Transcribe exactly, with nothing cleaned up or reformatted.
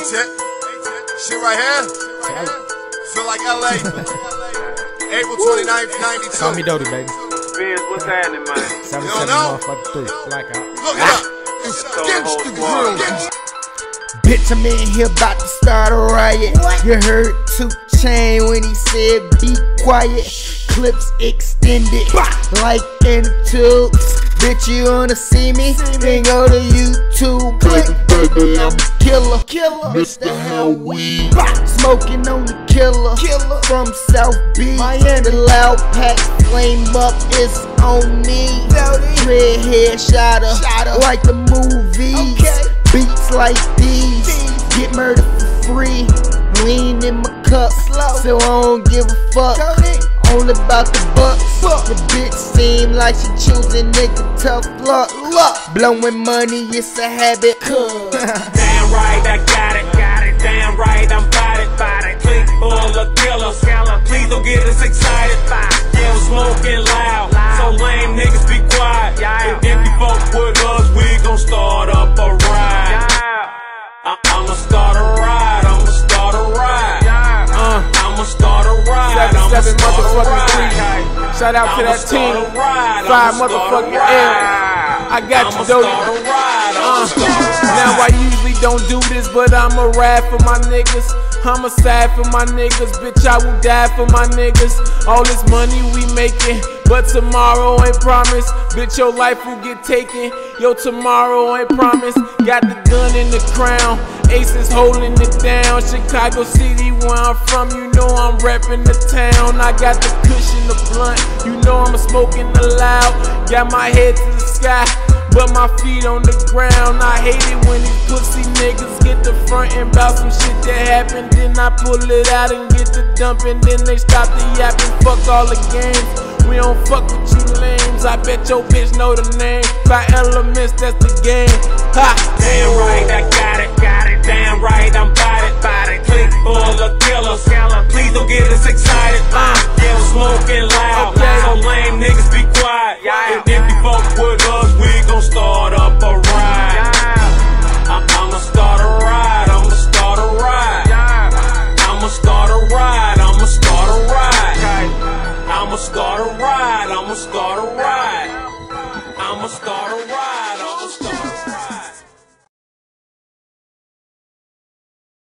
check. Shit right here. Feel like L A. April twenty-ninth, ninety-two. Call me Doty, baby. Vince, what's happening, man? seventy-seven motherfucking three. Blackout. Look it up. It's against the grill. Bitch, I'm in here about to start a riot. What? You heard two Chain when he said be quiet. Clips extended bah! Like in tubes. Bitch, you wanna see me? See me. Then go to YouTube. Click, baby, I'm a killer. Killer. Mister Hellweed. Smoking on the killer. Killer. From South Beach. Miami. The loud pack flame up, it's on me. Red hair shotter. Shotter. Like the movies. Okay. Beats like these. these. Get murdered for free. Lean in my cup. Slow. So I don't give a fuck. All about the bucks. The bitch seem like she choosing nigga tough luck. Blowing money, it's a habit. Damn right, I got it, got it. Damn right, I'm bout it, bout it. Click full of killers. Please don't get us excited. Yeah, smoking loud, so lame niggas be quiet. If you fuck with us, we gon' start up a ride. I I'ma start a ride. I'ma start a ride. Uh, I'ma start a ride. seventy-seven motherfucking three. Shout out to that team. Five motherfucking L. I got you, Doty. Uh, now I usually don't do this, but I'ma ride for my niggas. I'ma side for my niggas, bitch, I will die for my niggas. All this money we making, but tomorrow ain't promised. Bitch, your life will get taken, yo, tomorrow ain't promised. Got the gun in the crown, Aces holding it down. Chicago City, where I'm from, you know I'm repping the town. I got the cushion, the blunt, you know I'm smoking the loud. Got my head to the sky, but my feet on the ground. I hate it when these pussy niggas get the frontin' about some shit that happened. Then I pull it out and get the dumping. Then they stop the yapping. Fuck all the games. We don't fuck with you lames. I bet your bitch know the name. By elements, that's the game. Ha! Damn right, I got it, got it. Damn right, I'm bout it, bout it. Click full of killers. Please don't get us excited. Uh, yeah, smoking loud, okay. So lame.